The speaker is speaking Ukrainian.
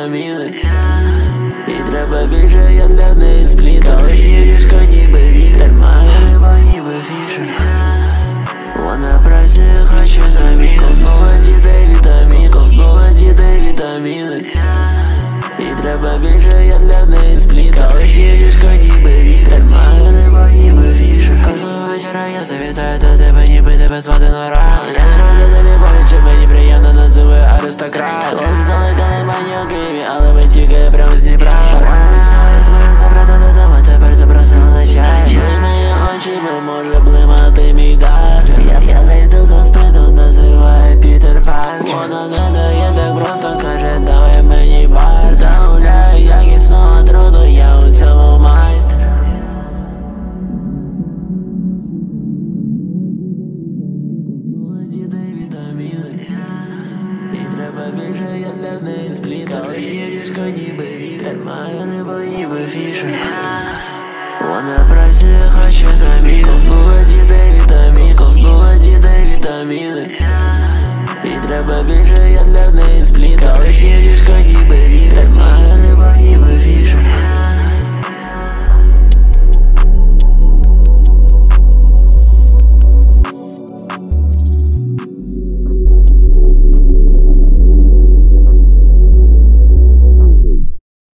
вітаміни. І треба більше, я для неї спліт. Колишнє ліжко ніби вітер, має риба ніби фішер. Вона працює, хоче заміни. Ковнула дітей вітамін, ковнула дітей вітаміни. І треба більше, я для неї спліт. Колишнє ліжко ніби вітер, має риба ніби фішер. Кожного вечора я завітаю до тебе, ніби тебе звати на рай. Я не роблю тобі боляче, мені приємно, називаю аристократ. Он заликаний бані у Києві, але ми тільки прямо з Дніпра. Вона не знає, як мене забрати додому, тепер запросила на чай. Блимає мої очі, бо може блимати мій дар. Я зайду за спину, називаю Пітер Паркер. Вона не дає так просто, каже, давай мені бар. Замовляю якісного труду, я у цьому майстер. Дітей вітаміни. І треба більше, я для неї спліт. Колишнє ліжко ніби вітер, має рибу ніби фішер. Вона працює, хоче заміни. Ковнула дітей вітамін, ковнула дітей вітаміни. І треба більше, я для неї спліт. Колишнє ліжко ніби вітер.